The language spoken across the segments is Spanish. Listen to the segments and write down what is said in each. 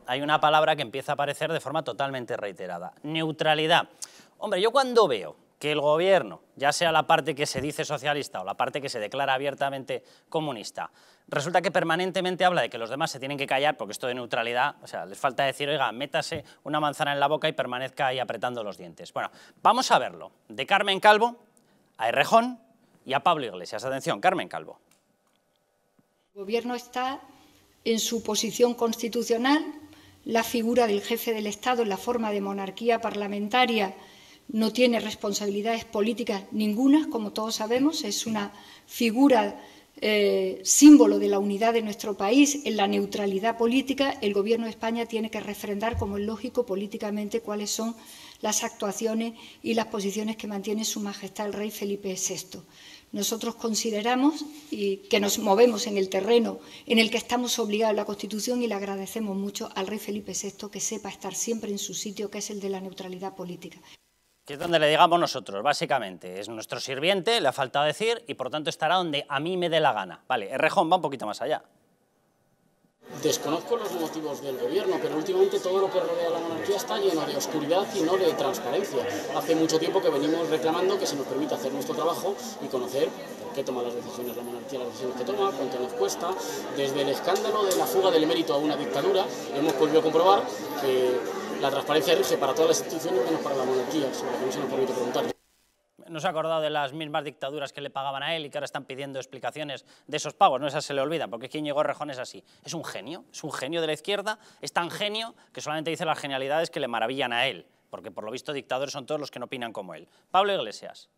hay una palabra que empieza a aparecer de forma totalmente reiterada: neutralidad. Hombre, yo cuando veo que el gobierno, ya sea la parte que se dice socialista o la parte que se declara abiertamente comunista, resulta que permanentemente habla de que los demás se tienen que callar, porque esto de neutralidad, o sea, les falta decir, oiga, métase una manzana en la boca y permanezca ahí apretando los dientes. Bueno, vamos a verlo, de Carmen Calvo a Errejón y a Pablo Iglesias. Atención, Carmen Calvo. El Gobierno está en su posición constitucional, la figura del jefe del Estado en la forma de monarquía parlamentaria no tiene responsabilidades políticas ninguna, como todos sabemos, es una figura símbolo de la unidad de nuestro país. En la neutralidad política, el Gobierno de España tiene que refrendar, como es lógico, políticamente cuáles son las actuaciones y las posiciones que mantiene Su Majestad el Rey Felipe VI. Nosotros consideramos que nos movemos en el terreno en el que estamos obligados a la Constitución y le agradecemos mucho al Rey Felipe VI que sepa estar siempre en su sitio, que es el de la neutralidad política. Que es donde le digamos nosotros, básicamente. Es nuestro sirviente, le ha faltado decir, y por tanto estará donde a mí me dé la gana. Vale, Errejón va un poquito más allá. Desconozco los motivos del gobierno, pero últimamente todo lo que rodea a la monarquía está lleno de oscuridad y no de transparencia. Hace mucho tiempo que venimos reclamando que se nos permita hacer nuestro trabajo y conocer por qué toma las decisiones la monarquía, las decisiones que toma, cuánto nos cuesta. Desde el escándalo de la fuga del emérito a una dictadura, hemos podido comprobar que la transparencia rige para todas las instituciones menos para la monarquía, sobre lo que no se nos permite preguntar. No se ha acordado de las mismas dictaduras que le pagaban a él y que ahora están pidiendo explicaciones de esos pagos, no, esas se le olvidan, porque quien llegó a Errejón es así. Es un genio de la izquierda, es tan genio que solamente dice las genialidades que le maravillan a él, porque por lo visto dictadores son todos los que no opinan como él. Pablo Iglesias.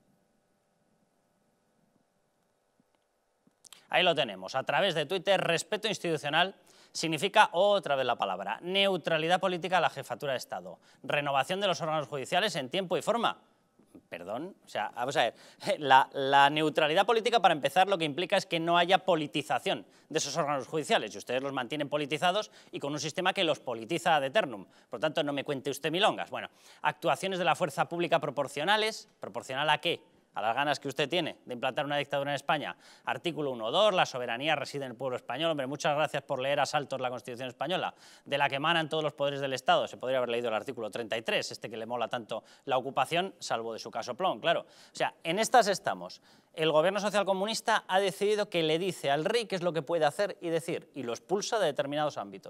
Ahí lo tenemos, a través de Twitter: respeto institucional significa otra vez la palabra, neutralidad política a la jefatura de Estado, renovación de los órganos judiciales en tiempo y forma. Perdón, o sea, vamos a ver, la neutralidad política, para empezar, lo que implica es que no haya politización de esos órganos judiciales, y ustedes los mantienen politizados y con un sistema que los politiza ad eternum. Por tanto, no me cuente usted milongas. Bueno, actuaciones de la fuerza pública proporcionales, ¿proporcional a qué? A las ganas que usted tiene de implantar una dictadura en España. Artículo 1.2, la soberanía reside en el pueblo español. Hombre, muchas gracias por leer a saltos la Constitución española, de la que emanan todos los poderes del Estado. Se podría haber leído el artículo 33, este que le mola tanto la ocupación, salvo de su casoplón, claro. O sea, en estas estamos. El gobierno socialcomunista ha decidido que le dice al rey qué es lo que puede hacer y decir, y lo expulsa de determinados ámbitos.